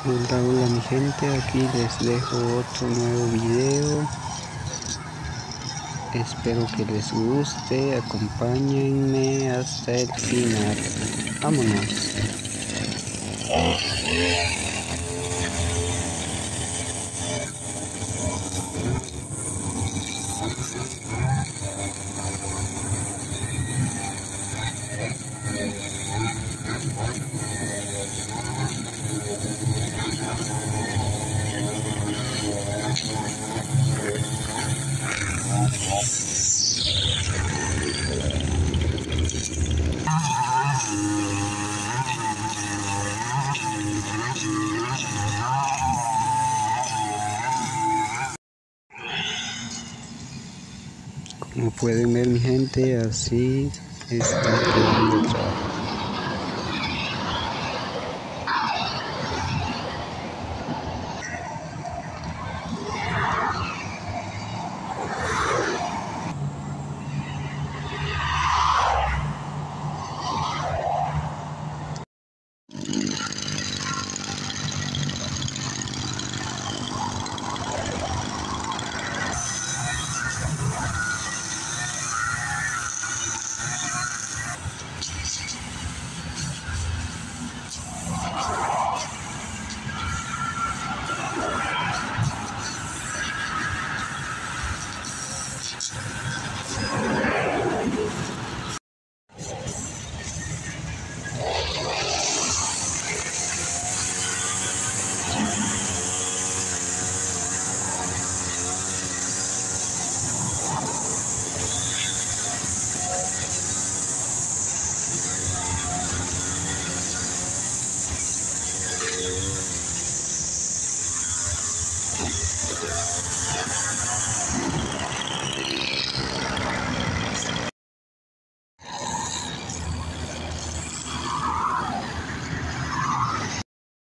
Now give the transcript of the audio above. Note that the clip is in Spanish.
Hola, hola mi gente, aquí les dejo otro nuevo video. Espero que les guste, acompáñenme hasta el final. Vámonos. Como pueden ver mi gente, así está quedando el trabajo.